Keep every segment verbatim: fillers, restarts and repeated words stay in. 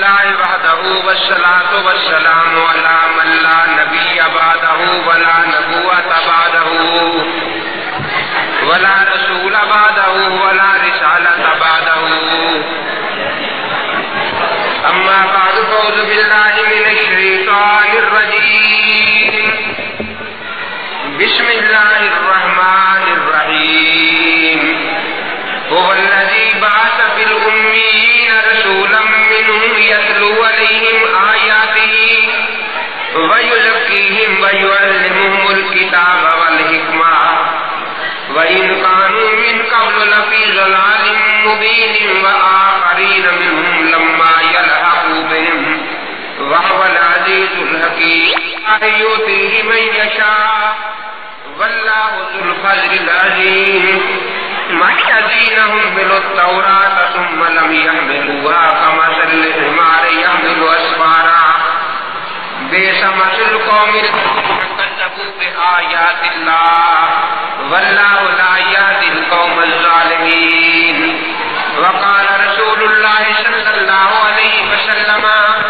للہ وحدہ والصلاۃ والسلام علی من لا نبی بعدہ ولا نبوۃ بعدہ ولا رسول بعدہ ولا رسالۃ بعدہ اما بعد فاعوذ باللہ من الشیطان الرجیم بسم اللہ الرحمن الرحیم هو الذی بعث فی الأمیین رسولا منهم یتلو علیہم آیاتہ ویزکیہم ویعلمہم الکتاب والحکمہ وَإِنْ كَانُوا مِنْ قَبْلُ لَفِي ضَلَالٍ مُبِينٍ وَآخَرِينَ مِنْهُمْ لَمَّا يَلْحَقُوا بِهِمْ وَهُوَ الْعَزِيزُ الْحَكِيمُ يُؤْتِيهِ مَن يَشَاءُ وَاللَّهُ ذُو الْفَضْلِ الْعَظِيمِ الَّذِينَ حُمِّلُوا التَّوْرَاةَ ثُمَّ لَمْ يَحْمِلُوهَا كَمَثَلِ الْحِمَارِ يَحْمِلُ أَسْفَارًا بِئْسَ مَثَلُ الْقَوْمِ الَّذِينَ كَذَّبُوا بِآيَاتِ اللَّهِ واللہ لا یہدی القوم الظالمین وقال رسول اللہ صلی اللہ علیہ وسلم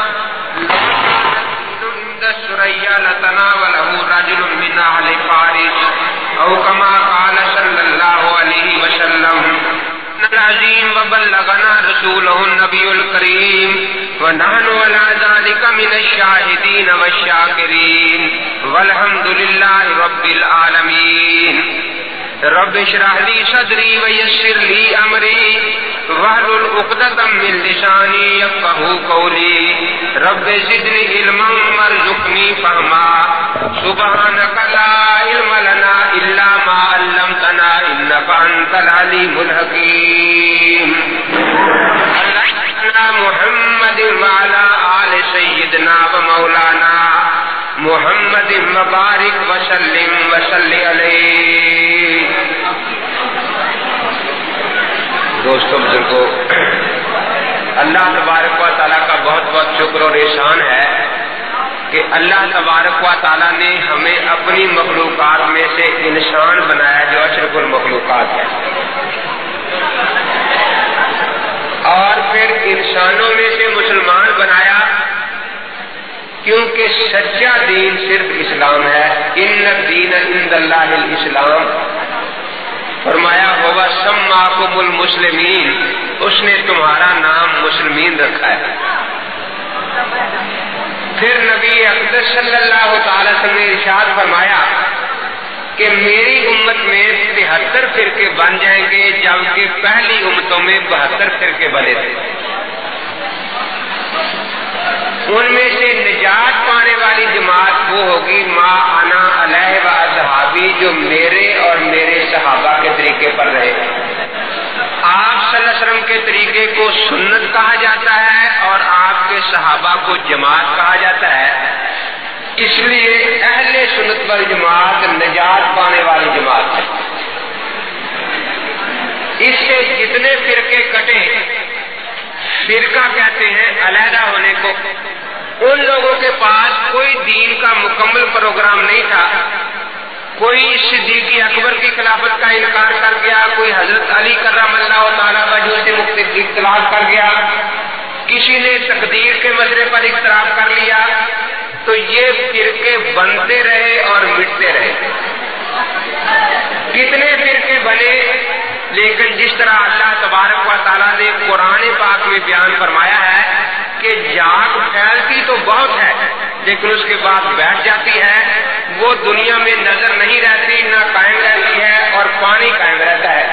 عند الثریا لتناولہ رجل من اہل فارس او کما قال صلی اللہ علیہ وسلم العظیم وبلغنا رسولہ النبی الکریم ونحن على ذلك من الشاہدین والشاکرین والحمد للہ رب العالمین رب اشرح لي صدري ويسر لي امري واحلل عقدة من لساني يفقهوا قولي رب زدني علما وارزقني فهما سبحانك لا علم لنا الا ما علمتنا انك انت العليم الحكيم سيدنا محمد وعلى آل سيدنا ومولانا محمد مبارک وسلم وصلی علیہ. دوستوں بزرگوں، اللہ تبارک و تعالیٰ کا بہت بہت شکر اور احسان ہے کہ اللہ تبارک و تعالیٰ نے ہمیں اپنی مخلوقات میں سے انسان بنایا جو اشرف المخلوقات ہے، اور پھر انسانوں میں سے مسلمان بنایا کیونکہ سچا دین صرف اسلام ہے. ان الدین عند اللہ الاسلام، فرمایا ہوا سماکم المسلمین، اس نے تمہارا نام مسلمین رکھا ہے. پھر نبی اقدس صلی اللہ تعالی وسلم نے ارشاد فرمایا کہ میری امت میں تہتر فرقے بن جائیں گے جبکہ پہلی امتوں میں بہتر فرقے بنے تھے. ان میں سے نجات پانے والی جماعت وہ ہوگی ما انا علیہ و اصحابی، جو میرے اور میرے صحابہ کے طریقے پر رہے. آپ صلی اللہ علیہ وسلم کے طریقے کو سنت کہا جاتا ہے اور آپ کے صحابہ کو جماعت کہا جاتا ہے. اس لیے اہل سنت والجماعت نجات پانے والی جماعت ہے. اس سے جتنے فرقے کٹے، فرقہ کہتے ہیں علیحدہ ہونے کو. ان لوگوں کے پاس کوئی دین کا مکمل پروگرام نہیں تھا. کوئی صدیق اکبر کی خلافت کا انکار کر گیا، کوئی حضرت علی کرم اللہ تعالیٰ وجہ سے اختلاف کر گیا، کسی نے تقدیر کے مسئلے پر اختلاف کر لیا. تو یہ فرقے بنتے رہے اور مٹتے رہے. کتنے فرقے بنے، لیکن جس طرح اللہ تبارک و تعالیٰ نے قرآن پاک میں بیان فرمایا ہے کہ جاگ پھیلتی تو بہت ہے لیکن اس کے بعد بیٹھ جاتی ہے، وہ دنیا میں نظر نہیں رہتی، نہ قائم رہتی ہے، اور پانی قائم رہتا ہے.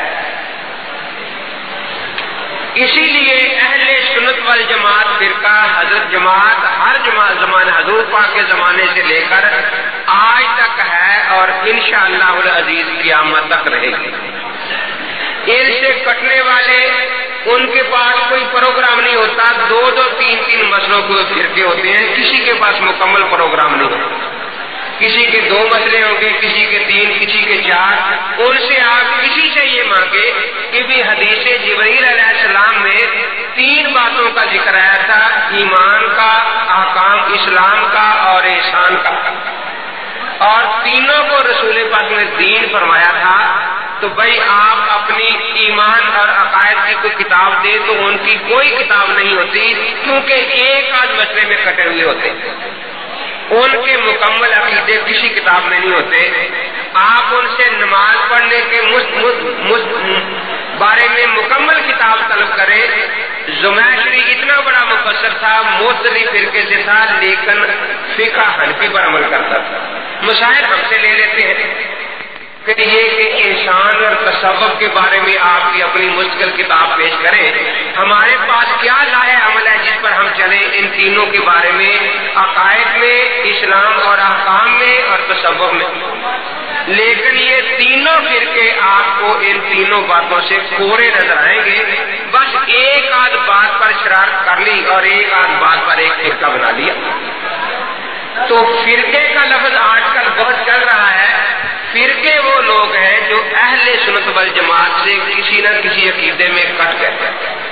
اسی لیے اہل سنت والجماعت فرقہ حضرت جماعت ہر جماعت زمانے حضور پاک کے زمانے سے لے کر آج تک ہے اور انشاءاللہ العزیز قیامت تک رہے گی. ان سے کٹنے والے ان کے پاس کوئی پروگرام نہیں ہوتا. دو دو تین تین مسئلوں کے فرقے ہوتے ہیں، کسی کے پاس مکمل پروگرام نہیں ہوتا. کسی کے دو مسئلے ہوں گے، کسی کے تین، کسی کے چار. ان سے آپ کسی سے یہ مانگے کہ بھی حدیث جبرائیل علیہ السلام میں تین باتوں کا ذکر آیا تھا، ایمان کا، احکام اسلام کا اور احسان کا، اور تینوں کو رسول پاک نے دین فرمایا تھا. تو تو بھائی آپ اپنی ایمان اور عقائد کی کوئی کتاب دیں تو ان کی کوئی کتاب نہیں ہوتی، کیونکہ ایک آدھ مسئلے میں کٹے ہوئے ہوتے، ان کے مکمل عقیدے کسی کتاب میں نہیں ہوتے۔ آپ ان سے نماز پڑھنے کے مست مست بارے میں مکمل کتاب طلب کریں۔ زمیخری اتنا بڑا مفسر تھا، موصلی فرقے سے تھا، لیکن فقہ حنفی پر عمل کرتا تھا۔ مسائل ہم سے لے لیتے ہیں، پھر یہ کہ انسان اور تصوف کے بارے میں آپ کی اپنی مستقل کتاب پیش کریں۔ ہمارے پاس کیا لاہ عمل ہے جس پر ہم چلیں ان تینوں کے بارے میں، عقائد میں، اسلام اور احکام میں اور تصوف میں؟ لیکن یہ تینوں فرقے آپ کو ان تینوں باتوں سے کورے نظر آئیں گے۔ بس ایک آدھ بات پر شرارت کر لی اور ایک آدھ بات پر ایک فرقہ بنا لیا۔ تو فرقے کا لفظ آج کل بہت چل رہا ہے۔ فرقے وہ لوگ ہیں جو اہل سنت والجماعت سے کسی نہ کسی عقیدے میں کٹ گئے۔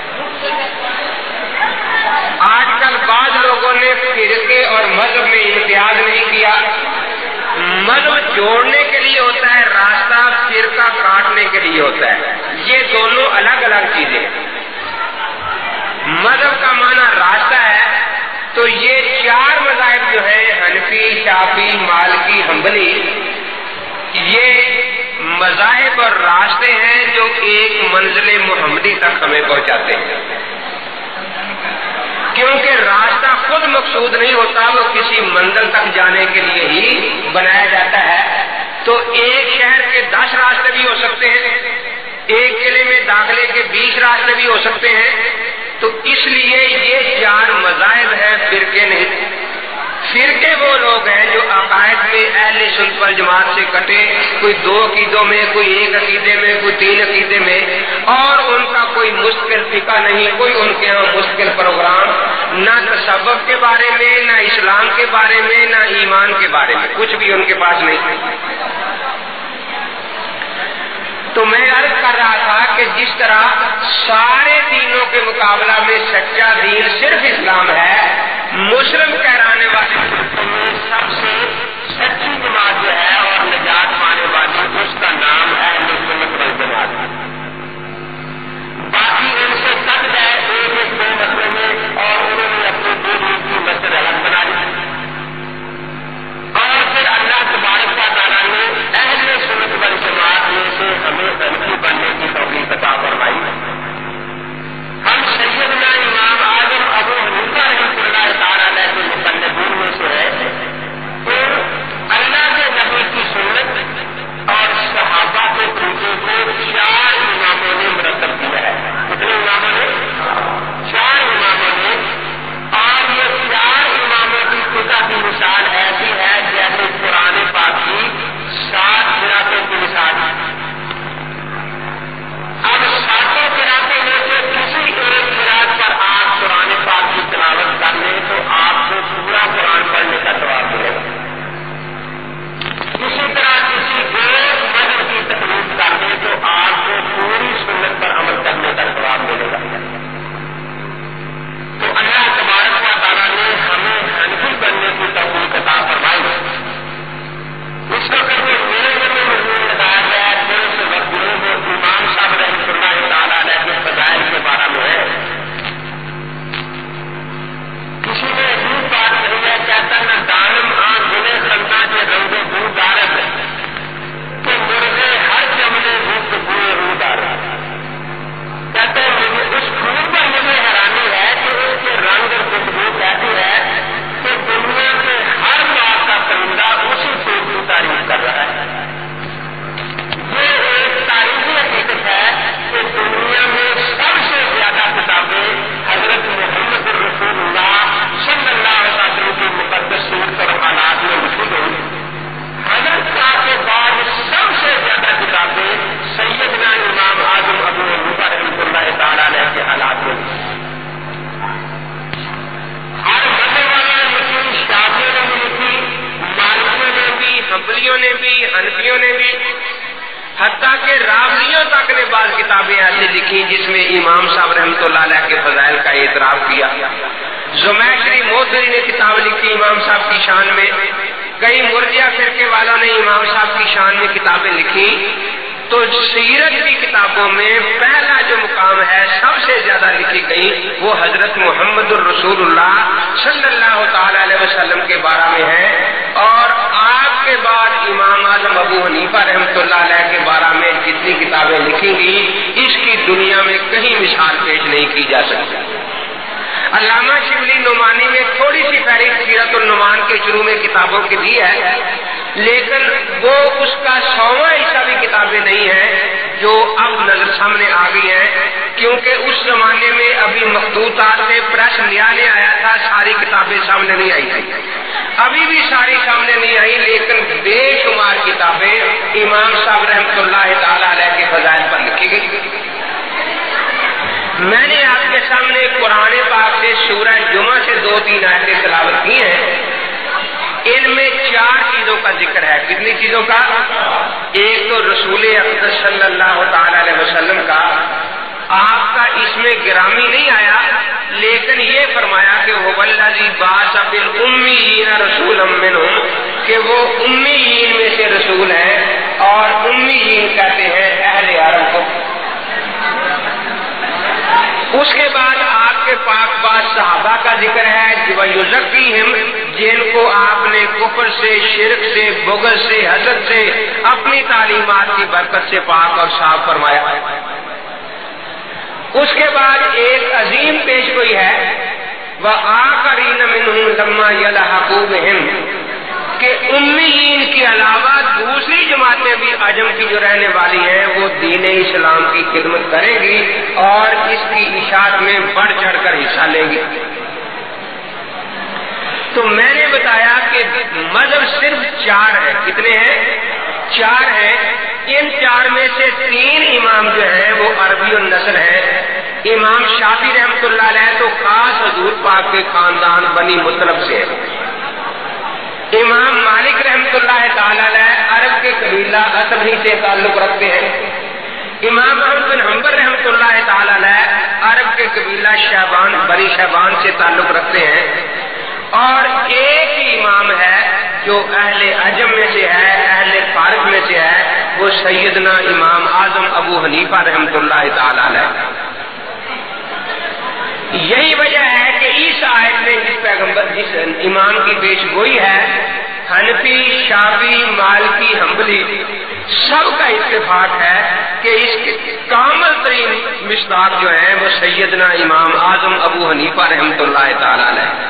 آج کل بعض لوگوں نے فرقے اور مذہب میں امتیاز نہیں کیا۔ مذہب جوڑنے کے لیے ہوتا ہے، راستہ فرقہ کاٹنے کے لیے ہوتا ہے۔ یہ دونوں الگ الگ چیزیں ہیں۔ مذہب کا معنی راستہ ہے، تو یہ چار مذاہب جو ہیں، حنفی، شافعی، مالکی، حنبلی، یہ مذاہب اور راستے ہیں جو ایک منزل محمدی تک ہمیں پہنچاتے ہیں۔ کیونکہ راستہ خود مقصود نہیں ہوتا، وہ کسی منزل تک جانے کے لیے ہی بنایا جاتا ہے۔ تو ایک شہر کے دس راستے بھی ہو سکتے ہیں، ایک قلعے میں داخلے کے بیس راستے بھی ہو سکتے ہیں۔ تو اس لیے یہ چار مذاہب ہیں، فرقے نہیں۔ فرقے وہ لوگ ہیں جو عقائد میں اہل سنت والجماعت سے کٹے، کوئی دو عقیدوں میں، کوئی ایک عقیدے میں، کوئی تین عقیدے میں، اور ان کا کوئی مستقل فقہ نہیں، کوئی ان کے ہاں مستقل پروگرام، نہ تصوف کے بارے میں، نہ اسلام کے بارے میں، نہ ایمان کے بارے میں، کچھ بھی ان کے پاس نہیں۔ تو میں عرض کر رہا تھا کہ جس طرح سارے دینوں کے مقابلہ میں سچا دین صرف اسلام ہے، مسلم کہلانے والے سب سے سچی جماعت جو ہے اور نجات پانے والی، اس کا نام ہے اہل سنت والجماعت۔ باقی ان سے کٹ گئے ایک ایک دو مسئلے میں، اور انہوں نے اپنی دو دین کی مسجد الگ بنا لی، اور پھر اللہ تبارک و تعالیٰ نے اہل سنت والجماعت میں سے ہمیں حنفی بننے کی توفیق عطا فرمائی۔ ہم سیدنا امام اعظم ابو حنیفہ رحمۃ اللہ تعالیٰ علیہ کے مقلدین میں سے ہیں، تو اللہ کے نبی کی سنت اور صحابہ کے طریقے کو چار اماموں نے مرتب کیا ہے۔ کتنے اماموں نے؟ چار اماموں نے۔ اور یہ چار اماموں کی فقہ کی مثال ایسی ہے جیسے قرآن پاک کی سات قراتوں کی مثال۔ اب ساتوں قراتوں میں سے کسی ایک قرات پر آپ قرآن پاک کی تلاوت کر لیں تو آپ کو پورا قرآن پڑھنے کا ثواب ملے گا۔ اسی طرح کسی ایک مذہب کی تقلید کر دیں تو آپ کو پوری سنت پر عمل کرنے کا ثواب ملے گا۔ تو اللہ تبارک و تعالیٰ نے ہمیں حنفی بننے کی توفیق عطا فرمائی۔ اس وقت میں میرے گھر میں مضمون بتایا گیا ہے، تھوڑے سے وقت میں وہ امام صاحب رحمۃ اللہ تعالیٰ علیہ کے فضائل کے بارے میں ہے۔ کسی نے عجیب بات کہی ہے، کہتا نہ دانم آن گنے خندہ کے رنگے بو دارت تو مرغے ہر جملے بھوک بوئے رو دارت۔ کہتے ہیں مجھے اس پھول پر مجھے حیرانی ہے کہ اس کے رنگ اور خوشبو کہتی ہے کہ دنیا کے ہر بات کا پرندہ اسی پھول کی تعریف کر رہا ہے۔ یہ ایک تاریخی حقیقت ہے کہ دنیا میں سب سے زیادہ کتابیں حضرت محمد رسول اللہ صلی اللہ علیہ وسلم کی مقدس سیرت اور حالات میں لکھی گئی۔ حضرت صاحب کے بعد سب سے زیادہ کتابیں سیدنا امام اعظم ابو حنیفہ رحمۃ اللہ تعالیٰ علیہ کے حالات میں لکھی۔ ہر مذہب والوں نے لکھی، شافعیوں نے بھی لکھی، مالکیوں نے بھی، حنبلیوں نے بھی، حنفیوں نے بھی، حتیٰ کہ رافضیوں تک نے بعض کتابیں ایسی لکھی جس میں امام صاحب رحمۃ اللہ علیہ کے فضائل کا اعتراف کیا۔ زمیخری موصلی نے کتاب لکھی امام صاحب کی شان میں، کئی مرجئہ فرقے والوں نے امام صاحب کی شان میں کتابیں لکھی۔ تو سیرت کی کتابوں میں پہلا جو مقام ہے سب سے زیادہ لکھی گئی وہ حضرت محمد الرسول اللہ صلی اللہ تعالی علیہ وسلم کے بارے میں ہے، اور آپ کے بعد امام اعظم ابو حنیفہ رحمۃ اللہ علیہ کے بارے میں جتنی کتابیں لکھی گئی اس کی دنیا میں کہیں مثال پیش نہیں کی جا سکتی۔ علامہ شبلی نعمانی میں تھوڑی سی فہرست سیرت النعمان کے شروع میں کتابوں کی دی ہے، لیکن وہ اس کا سواں حصہ بھی کتابیں نہیں ہیں جو اب نظر سامنے آ گئی ہیں، کیونکہ اس زمانے میں ابھی مخطوطات سے پریس نیا نے آیا تھا، ساری کتابیں سامنے نہیں آئی تھی، ابھی بھی ساری سامنے نہیں آئی، لیکن بے شمار کتابیں امام صاحب رحمۃ اللہ تعالی علیہ کے فضائل پر لکھی گئی۔ میں نے آپ کے سامنے قرآن پاک سے سورہ جمعہ سے دو تین آیتیں تلاوت کی ہیں، ان میں چار چیزوں کا ذکر ہے۔ کتنی چیزوں کا؟ ایک تو رسول اقدس صلی اللہ تعالی علیہ وسلم کا، آپ کا اس میں گرامی نہیں آیا، لیکن یہ فرمایا کہ هو الذی بعث بالأمیین رسولا منہم، کہ وہ امیین میں سے رسول ہے، اور امیین کہتے ہیں اہل عرب کو۔ اس کے بعد آپ کے پاک باز صحابہ کا ذکر ہے جو یزکیہم، جن کو آپ نے کفر سے، شرک سے، بغض سے، حسد سے، اپنی تعلیمات کی برکت سے پاک اور صاف فرمایا۔ اس کے بعد ایک عظیم پیش گوئی ہے وآخرین منہم لما یلحقوا بہم، کہ امیین کے علاوہ دوسری جماعتیں بھی عجم کی جو رہنے والی ہیں وہ دین اسلام کی خدمت کریں گی اور اس کی اشاعت میں بڑھ چڑھ کر حصہ لیں گی۔ تو میں نے بتایا کہ مذہب صرف چار ہے۔ کتنے ہیں؟ چار ہیں۔ ان چار میں سے تین امام جو ہیں وہ عربی النسل ہیں۔ امام شافعی رحمۃ اللہ علیہ تو خاص حضور پاک کے خاندان بنی مطلب سے ہے۔ امام مالک رحمۃ اللہ تعالی علیہ عرب کے قبیلہ اسبی سے تعلق رکھتے ہیں۔ امام احمد بن حنبل رحمۃ اللہ تعالی علیہ عرب کے قبیلہ شیبان بنی شیبان سے تعلق رکھتے ہیں، اور ایک ہی امام ہے جو اہل عجم میں سے ہے، اہل فارس میں سے ہے، وہ سیدنا امام اعظم ابو حنیفہ رحمۃ اللہ تعالی علیہ۔ یہی وجہ ہے کہ اس آیت میں جس پیغمبر جس امام کی پیش گوئی ہے، حنفی، شافعی، مالکی، حنبلی، سب کا اتفاق ہے کہ اس کے کامل ترین مصداق جو ہیں وہ سیدنا امام اعظم ابو حنیفہ رحمۃ اللہ تعالی علیہ۔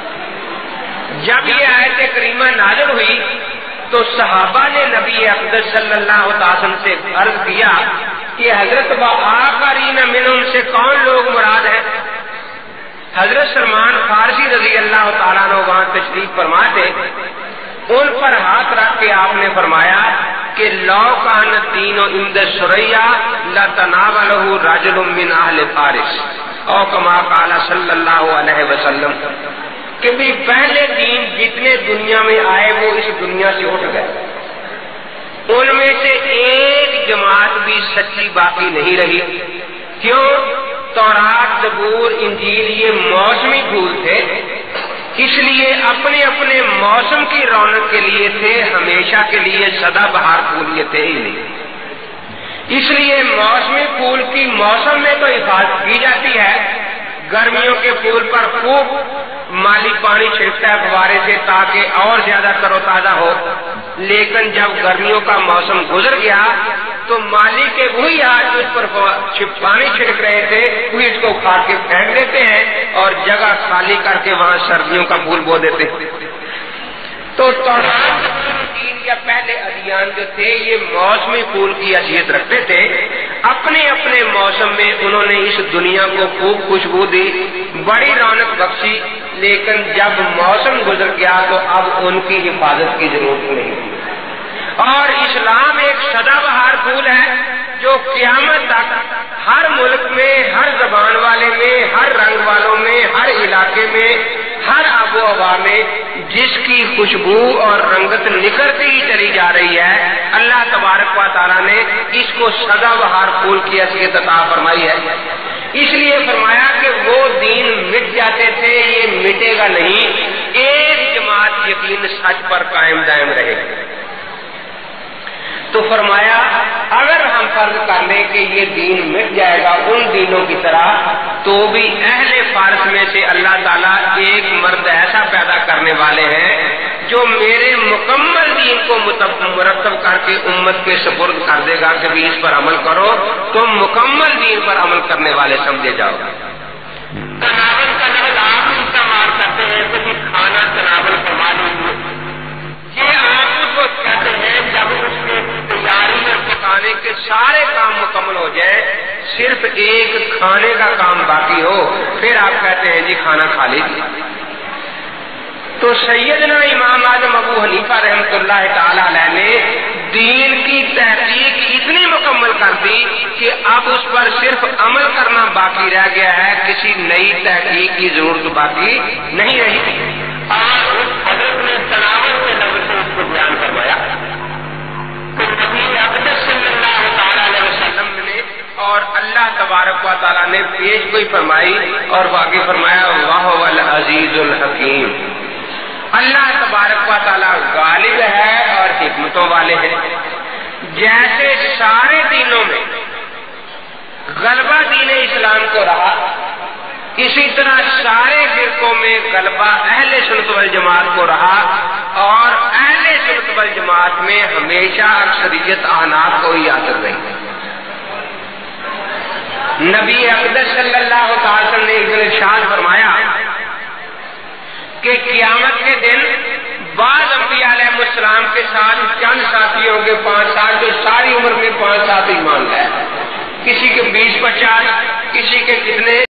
جب یہ آیت کریمہ نازل ہوئی تو صحابہ نے نبی اقدس صلی اللہ علیہ وسلم سے عرض کیا کہ حضرت وآخرین منہم سے کون لوگ مراد ہیں؟ حضرت سلمان فارسی رضی اللہ تعالیٰ عنہ وہاں تشریف فرما تھے، ان پر ہاتھ رکھ کے آپ نے فرمایا کہ لو کان الدین عند ثریا لتناولہ رجل من اہل فارس، او کما قال صلی اللہ علیہ وسلم، کہ بھی پہلے دین جتنے دنیا میں آئے وہ اس دنیا سے اٹھ گئے، ان میں سے ایک جماعت بھی سچی باقی نہیں رہی۔ کیوں؟ تورات، زبور، انجیل یہ موسمی پھول تھے، اس لیے اپنے اپنے موسم کی رونق کے لیے تھے، ہمیشہ کے لیے سدا بہار پھول یہ تھے ہی نہیں۔ اس لیے موسمی پھول کی موسم میں تو حفاظت کی جاتی ہے، گرمیوں کے پھول پر خوب مالی پانی چھڑکتا ہے فوارے سے تاکہ اور زیادہ تر و تازہ ہو، لیکن جب گرمیوں کا موسم گزر گیا تو مالی کے وہی ہاتھ اس پر پانی چھڑک رہے تھے وہی اس کو اکھاڑ کے پھینک دیتے ہیں اور جگہ خالی کر کے وہاں سردیوں کا پھول بو دیتے۔ تو تورات یا پہلے ادیان جو تھے یہ موسمی پھول کی حیثیت رکھتے تھے، اپنے اپنے موسم میں انہوں نے اس دنیا کو خوب خوشبو دی، بڑی رونق بخشی، لیکن جب موسم گزر گیا تو اب ان کی حفاظت کی ضرورت نہیں۔ اور اسلام ایک سدا بہار پھول ہے جو قیامت تک ہر ملک میں، ہر زبان والے میں، ہر رنگ والوں میں، ہر علاقے میں، ہر آب و ہوا میں جس کی خوشبو اور رنگت نکھرتی ہی چلی جا رہی ہے، اللہ تبارک و تعالیٰ نے اس کو سدا بہار پھول کی حیثیت عطا فرمائی ہے۔ اس لیے فرمایا کہ وہ دین مٹ جاتے تھے، یہ مٹے گا نہیں، ایک جماعت یقین سچ پر قائم دائم رہے۔ تو فرمایا اگر فرض کر لیں کہ یہ دین مٹ جائے گا ان دینوں کی طرح، تو بھی اہل فارس میں سے اللہ تعالیٰ ایک مرد ایسا پیدا کرنے والے ہیں جو میرے مکمل دین کو مرتب کر کے امت کے سپرد کر دے گا کہ بھی اس پر عمل کرو، تم مکمل دین پر عمل کرنے والے سمجھے جاؤ گے۔ تناول کا لفظ آپ استعمال کرتے ہیں کہ کھانا تناول کا معلوم، یہ آپ اس کو کہتے ہیں جب اس کی تیاری اور پکانے کے سارے کام مکمل ہو جائے، صرف ایک کھانے کا کام باقی ہو، پھر آپ کہتے ہیں جی کھانا کھا لیجیے۔ تو سیدنا امام اعظم ابو حنیفہ رحمۃ اللہ تعالی علیہ نے دین کی تحقیق اتنی مکمل کر دی کہ اب اس پر صرف عمل کرنا باقی رہ گیا ہے، کسی نئی تحقیق کی ضرورت باقی نہیں رہی۔ اور اس حضرت نے تناول کے لفظ سے اس کو بیان فرمایا کہ نبی اقدس صلی اللہ تعالی علیہ وسلم نے اور اللہ تبارک و تعالیٰ نے پیش گوئی فرمائی اور باقی فرمایا وَهُوَ الْعَزِيزُ الْحَكِيمُ، اللہ تبارک و تعالیٰ غالب ہے اور حکمتوں والے ہیں۔ جیسے سارے دینوں میں غلبہ دین اسلام کو رہا، اسی طرح سارے فرقوں میں غلبہ اہل سنت والجماعت کو رہا، اور اہل سنت والجماعت میں ہمیشہ اکثریت احناف کو ہی حاصل رہی۔ نبی اقدس صلی اللہ تعالی وسلم نے ایک ارشاد فرمایا کہ قیامت کے دن بعض انبیاء علیہ السلام کے ساتھ چند ساتھی ہوں گے، پانچ سات، جو ساری عمر میں پانچ سات ایمان لائے، کسی کے بیس پچاس، کسی کے کتنے